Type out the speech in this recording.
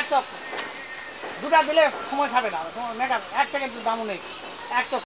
চক দুটা দিলে সময় খাবে না ম্যাডাম 1 সেকেন্ড দামও নেই 1 চক